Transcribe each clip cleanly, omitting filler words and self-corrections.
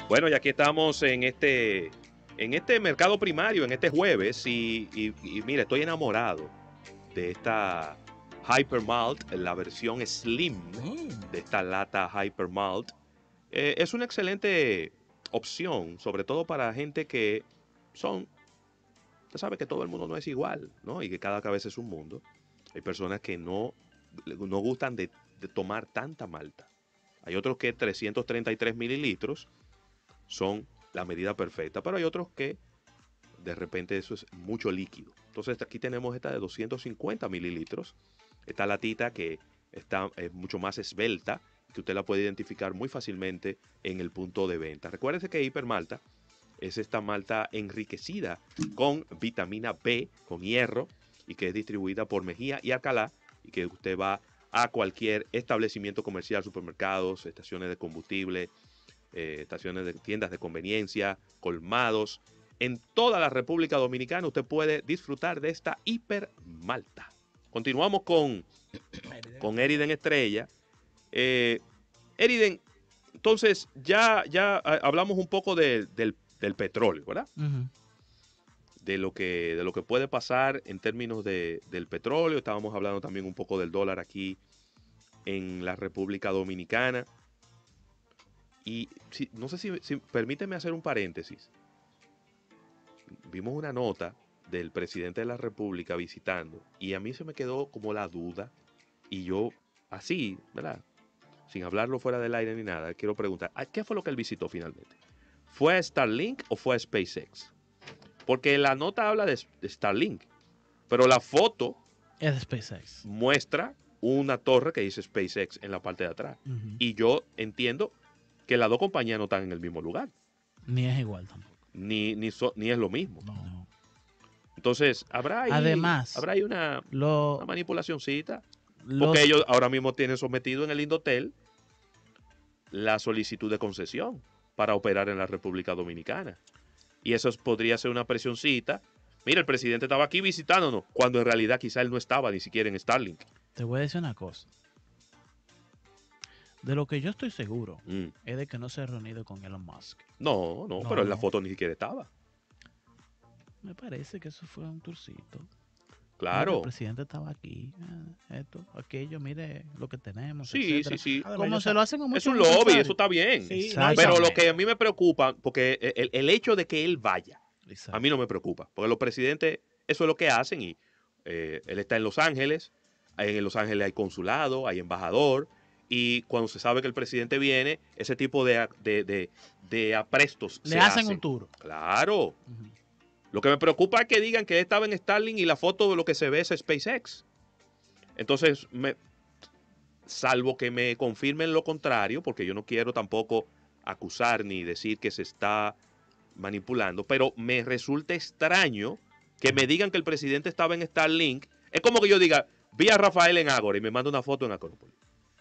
Bueno, y aquí estamos en este mercado primario, en este jueves, y mira, estoy enamorado de esta Hyper Malt, la versión Slim de esta lata Hyper Malt. Es una excelente opción, sobre todo para gente que son, usted sabe que todo el mundo no es igual, ¿no? Y que cada cabeza es un mundo. Hay personas que no gustan de tomar tanta malta. Hay otros que 333 mililitros son la medida perfecta, pero hay otros que de repente eso es mucho líquido. Entonces aquí tenemos esta de 250 mililitros, esta latita que es mucho más esbelta, que usted la puede identificar muy fácilmente en el punto de venta. Recuérdese que Hipermalta es esta malta enriquecida con vitamina B, con hierro, y que es distribuida por Mejía y Alcalá, y que usted va a cualquier establecimiento comercial, supermercados, estaciones de combustible, estaciones de tiendas de conveniencia, colmados. En toda la República Dominicana usted puede disfrutar de esta hiper malta. Continuamos con Eriden Estrella. Eriden, entonces ya hablamos un poco del petróleo, ¿verdad? De lo que puede pasar en términos del petróleo. Estábamos hablando también un poco del dólar aquí en la República Dominicana. Y no sé si permíteme hacer un paréntesis. Vimos una nota del presidente de la República visitando y a mí se me quedó como la duda y yo así, ¿verdad? Sin hablarlo fuera del aire ni nada, quiero preguntar, ¿qué fue lo que él visitó finalmente? ¿Fue a Starlink o fue a SpaceX? Porque la nota habla de Starlink, pero la foto Es de SpaceX. muestra una torre que dice SpaceX en la parte de atrás. Y yo entiendo que las dos compañías no están en el mismo lugar. Ni es igual tampoco. Ni es lo mismo. No. Entonces, habrá Además, ahí una lo, manipulacioncita. Porque los, ellos ahora mismo tienen sometido en el Indotel la solicitud de concesión para operar en la República Dominicana. Y eso podría ser una presioncita. Mira, el presidente estaba aquí visitándonos, cuando en realidad quizá él no estaba ni siquiera en Starlink. te voy a decir una cosa. De lo que yo estoy seguro es de que no se ha reunido con Elon Musk. No, pero en la foto ni siquiera estaba. Me parece que eso fue un tourcito. Mira, el Claro. presidente estaba aquí, esto, aquello, mire lo que tenemos, Sí, etcétera. sí. Como se lo hacen con Es muchos un lobby, empresarios. eso está bien. Sí, pero lo que a mí me preocupa, porque el hecho de que él vaya, Exacto. a mí no me preocupa. Porque los presidentes, eso es lo que hacen. Y él está en Los Ángeles. En Los Ángeles hay consulado, hay embajador. Y cuando se sabe que el presidente viene, ese tipo de aprestos Le hacen un tour. Claro. Lo que me preocupa es que digan que él estaba en Starlink y la foto de lo que se ve es SpaceX. Entonces, salvo que me confirmen lo contrario, porque yo no quiero tampoco acusar ni decir que se está manipulando, pero me resulta extraño que me digan que el presidente estaba en Starlink. Es como que yo diga, vi a Rafael en Ágora y me manda una foto en Acrópolis.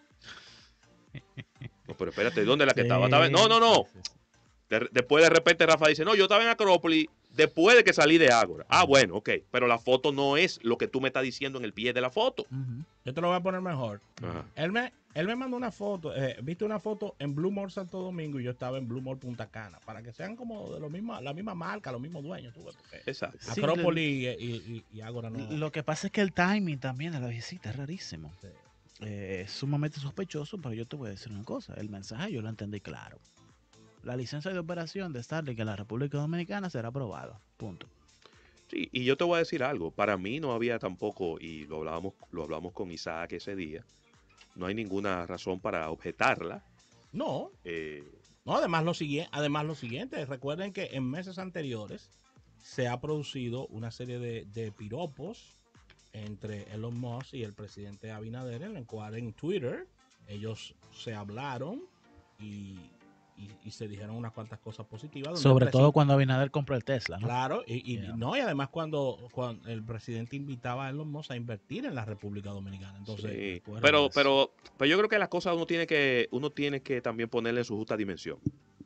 No, pero espérate, ¿dónde es la que estaba? No. Después de repente Rafa dice, no, yo estaba en Acrópolis después de que salí de Ágora. Ah, bueno, ok. Pero la foto no es lo que tú me estás diciendo en el pie de la foto. Yo te lo voy a poner mejor. Ajá. Él me mandó una foto, viste una foto en Blue Mall Santo Domingo y yo estaba en Blue Mall Punta Cana, para que sean como de la misma marca, los mismos dueños. Exacto. Sí, Acrópolis y Ágora no. Lo que pasa es que el timing también de la visita es rarísimo. Sí. Es sumamente sospechoso, pero yo te voy a decir una cosa. El mensaje yo lo entendí claro. La licencia de operación de Starlink en la República Dominicana será aprobada. Punto. Sí, y yo te voy a decir algo. Para mí no había tampoco, y lo hablamos con Isaac ese día, no hay ninguna razón para objetarla. No. No, además lo siguiente. Recuerden que en meses anteriores se ha producido una serie de piropos entre Elon Musk y el presidente Abinader, en el cual en Twitter ellos se hablaron y se dijeron unas cuantas cosas positivas. Sobre todo cuando Abinader compró el Tesla, ¿no? Claro, y además cuando el presidente invitaba a Elon Musk a invertir en la República Dominicana. Entonces, sí. Pero yo creo que las cosas uno tiene que también ponerle en su justa dimensión.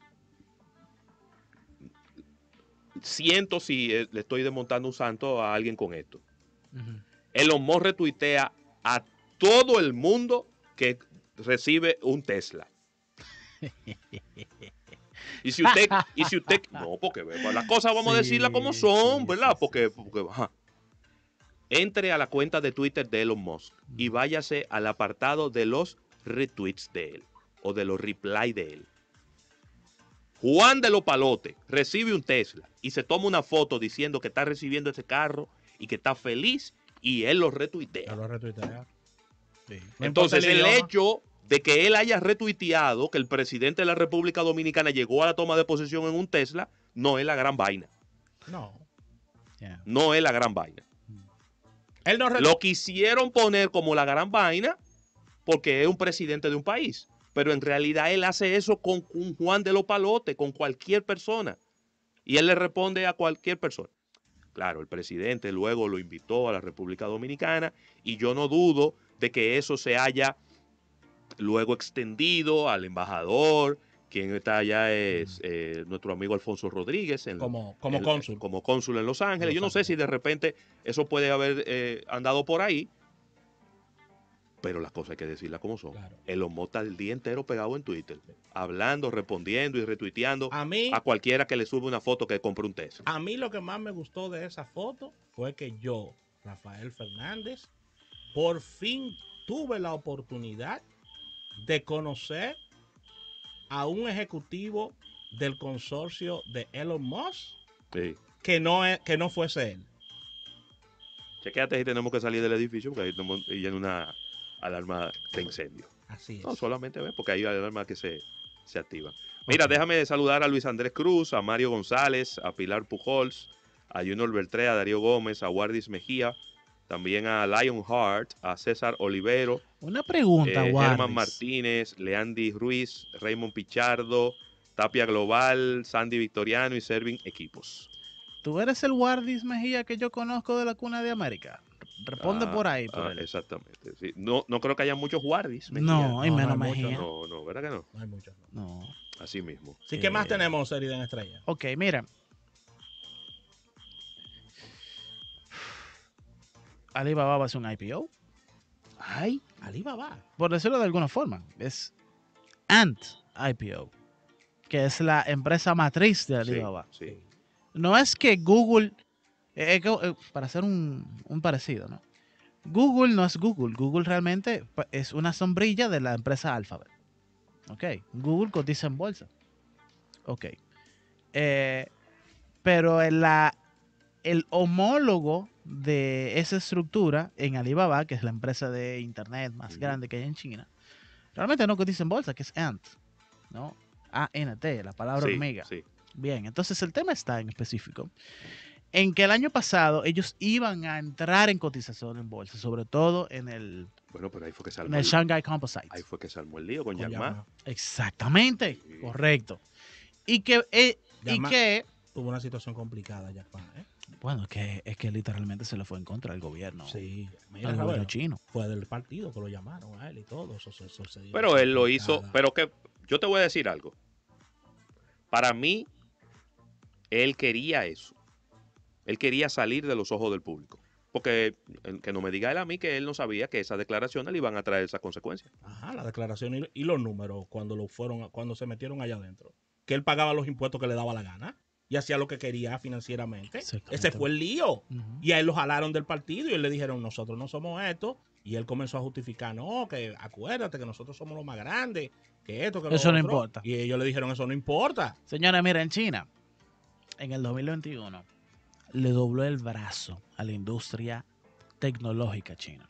Siento si le estoy desmontando un santo a alguien con esto. Elon Musk retuitea a todo el mundo que recibe un Tesla. y si usted, no, porque las cosas vamos a decirlas como son, ¿verdad? Porque ajá. Entre a la cuenta de Twitter de Elon Musk y váyase al apartado de los retweets de él o de los replies de él. Juan de los Palotes recibe un Tesla y se toma una foto diciendo que está recibiendo ese carro y que está feliz y él lo retuitea. Sí. Entonces el hecho de que él haya retuiteado que el presidente de la República Dominicana llegó a la toma de posesión en un Tesla no es la gran vaina. No. No es la gran vaina. Él no Lo quisieron poner como la gran vaina porque es un presidente de un país. Pero en realidad él hace eso con un Juan de los Palotes, con cualquier persona. Y él le responde a cualquier persona. Claro, el presidente luego lo invitó a la República Dominicana y yo no dudo de que eso se haya luego extendido al embajador, quien está allá es nuestro amigo Alfonso Rodríguez. Como cónsul. Como cónsul en Los Ángeles. Yo no sé si de repente eso puede haber andado por ahí, pero las cosas hay que decirlas como son. Claro. Elon Musk está el día entero pegado en Twitter, hablando, respondiendo y retuiteando a cualquiera que le sube una foto que compre un Tesla. A mí lo que más me gustó de esa foto fue que yo, Rafael Fernández, por fin tuve la oportunidad de conocer a un ejecutivo del consorcio de Elon Musk que no fuese él. Chequéate si tenemos que salir del edificio porque ahí estamos en una alarma de incendio. Así es. No, solamente porque hay alarmas que se activan. Mira, déjame saludar a Luis Andrés Cruz, a Mario González, a Pilar Pujols, a Junior Beltré, a Darío Gómez, a Wardis Mejía, también a Lionheart, a César Olivero. Una pregunta, Germán Martínez, Leandy Ruiz, Raymond Pichardo, Tapia Global, Sandy Victoriano y Serving Equipos. ¿Tú eres el Wardis Mejía que yo conozco de la Cuna de América? Responde por ahí. Exactamente. Sí. No creo que haya muchos Wardis Mejía. No, hay menos Mejía. No, ¿verdad que no? No hay muchos. No. Así mismo. Sí, ¿qué más tenemos, Sheridan Estrella? Ok, mira. Alibaba va a hacer un IPO. Ay, Alibaba. Por decirlo de alguna forma, es Ant IPO, que es la empresa matriz de Alibaba. Sí. No es que Google, para hacer un parecido, ¿no? Google no es Google. Google realmente es una sombrilla de la empresa Alphabet. Ok. Google cotiza en bolsa. Ok. Pero el homólogo de esa estructura en Alibaba, que es la empresa de internet más grande que hay en China, realmente no cotiza en bolsa, que es Ant, ¿no? A-N-T, la palabra hormiga. Sí. Bien, entonces el tema está en específico en que el año pasado ellos iban a entrar en cotización en bolsa, sobre todo en el, pero ahí fue que se armó el Shanghai Composite. Ahí fue que se armó el lío con Jack Ma. Exactamente, sí. Correcto. Y que tuvo una situación complicada Jack Ma, ¿eh? Bueno, es que literalmente se le fue en contra del gobierno. Sí, el gobierno chino. Fue del partido que lo llamaron a él y todo eso sucedió. Pero él lo hizo, pero que yo te voy a decir algo. Para mí, él quería eso. Él quería salir de los ojos del público. Porque que no me diga él a mí que él no sabía que esas declaraciones le iban a traer esas consecuencias. Ajá, la declaración y los números cuando se metieron allá adentro. Que él pagaba los impuestos que le daba la gana y hacía lo que quería financieramente. Ese fue el lío. Y a él lo jalaron del partido y él le dijeron, nosotros no somos esto. Y él comenzó a justificar, no, que acuérdate que nosotros somos los más grandes, que esto, que lo eso otro. No importa. Y ellos le dijeron, eso no importa. Señores, mira, en China, en el 2021, le dobló el brazo a la industria tecnológica china.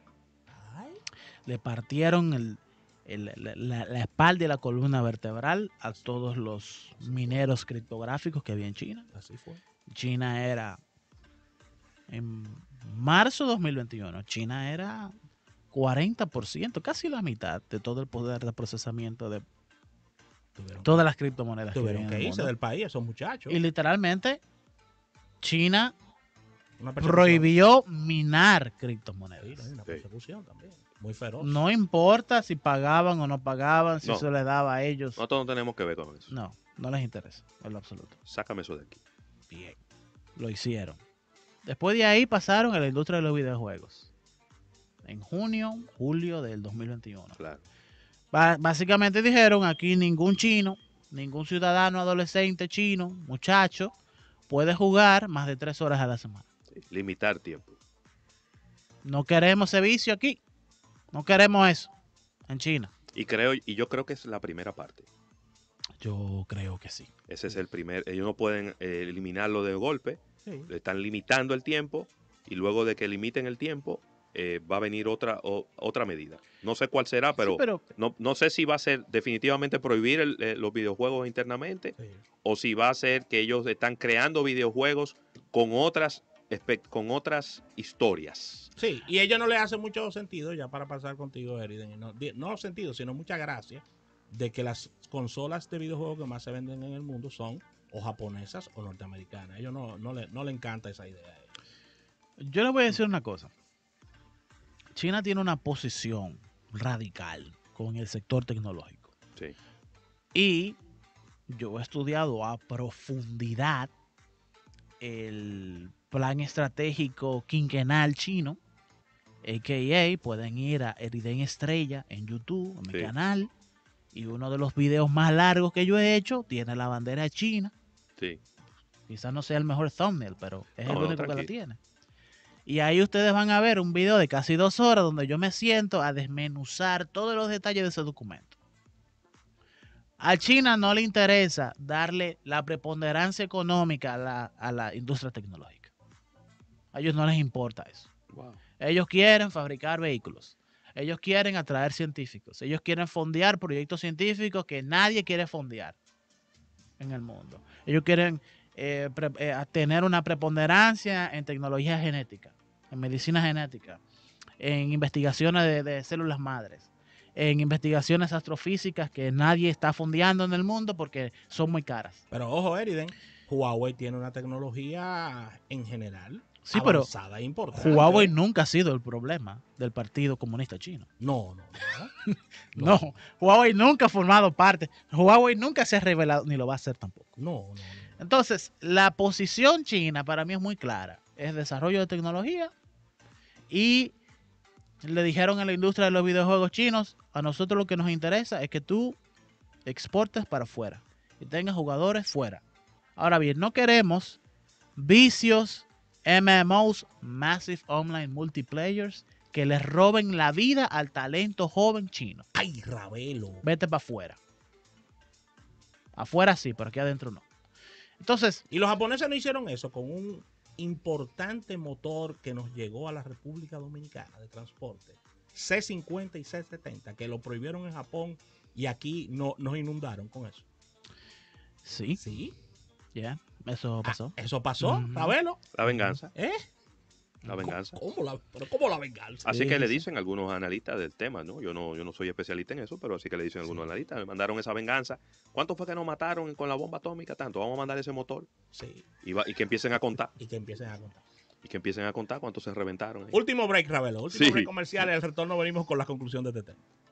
Le partieron la espalda y la columna vertebral a todos los mineros criptográficos que había en China. Así fue. China era, en marzo de 2021, China era 40%, casi la mitad de todo el poder de procesamiento de todas las criptomonedas. Tuvieron que irse del país esos muchachos. Y literalmente China prohibió minar criptomonedas. Sí, una persecución también, muy feroz. No importa si pagaban o no pagaban, si se les daba a ellos. Nosotros no tenemos que ver con eso. No les interesa, en lo absoluto. Sácame eso de aquí. Bien, lo hicieron. Después de ahí pasaron a la industria de los videojuegos. En julio del 2021. Claro. Básicamente dijeron, aquí ningún chino ningún ciudadano adolescente chino, muchacho, puede jugar más de 3 horas a la semana. Sí, limitar tiempo. No queremos ese vicio aquí. No queremos eso en China. Y yo creo que es la primera parte. Yo creo que sí. Ese es el primer. Ellos no pueden eliminarlo de golpe. Sí. Le están limitando el tiempo. Y luego de que limiten el tiempo, va a venir otra medida. No sé cuál será, pero, Sí, pero no sé si va a ser definitivamente prohibir los videojuegos internamente. Sí. O si va a ser que ellos están creando videojuegos con otras historias. Sí, y ellos no le hace mucho sentido, ya para pasar contigo, Eriden, no sentido, sino mucha gracia, de que las consolas de videojuegos que más se venden en el mundo son o japonesas o norteamericanas. A ellos no le encanta esa idea. yo les voy a decir una cosa. China tiene una posición radical con el sector tecnológico. Sí. Y yo he estudiado a profundidad el plan estratégico quinquenal chino, a.k.a. pueden ir a Eriden Estrella en YouTube, en mi Sí. canal, y uno de los videos más largos que yo he hecho tiene la bandera china. Sí. Quizás no sea el mejor thumbnail, pero es el No, único que la tranquilo. tiene. Y ahí ustedes van a ver un video de casi 2 horas donde yo me siento a desmenuzar todos los detalles de ese documento. A China no le interesa darle la preponderancia económica a la industria tecnológica. A ellos no les importa eso. Wow. Ellos quieren fabricar vehículos. Ellos quieren atraer científicos. Ellos quieren fondear proyectos científicos que nadie quiere fondear en el mundo. Ellos quieren tener una preponderancia en tecnología genética, en medicina genética, en investigaciones de células madres, en investigaciones astrofísicas que nadie está fondeando en el mundo porque son muy caras. Pero ojo, Eriden, Huawei tiene una tecnología en general Sí, pero avanzada e importante. Huawei nunca ha sido el problema del Partido Comunista Chino. No. No, Huawei nunca ha formado parte. Huawei nunca se ha revelado, ni lo va a hacer tampoco. No. Entonces, la posición china para mí es muy clara. Es desarrollo de tecnología y le dijeron a la industria de los videojuegos chinos, a nosotros lo que nos interesa es que tú exportes para afuera y tengas jugadores fuera. Ahora bien, no queremos vicios, MMOs, Massive Online Multiplayers, que les roben la vida al talento joven chino. Ay, Ravelo. Vete para afuera. Afuera sí, pero aquí adentro no. Entonces, Y los japoneses no hicieron eso con un importante motor que nos llegó a la República Dominicana de transporte, C50 y C70, que lo prohibieron en Japón y aquí nos inundaron con eso. sí, Sí, ya, eso pasó. eso pasó, Ujú. Ravelo. La venganza. La venganza. ¿Cómo la venganza? Así Sí, que le sí. dicen algunos analistas del tema, ¿no? Yo no soy especialista en eso, pero así que le dicen algunos analistas. Me mandaron esa venganza. ¿Cuánto fue que nos mataron con la bomba atómica? Tanto. Vamos a mandar ese motor Sí, y que empiecen a contar. y que empiecen a contar. Y que empiecen a contar cuántos se reventaron. Ahí. Último break, Ravelo. Último Sí. break comercial. Y al retorno venimos con la conclusión de este tema.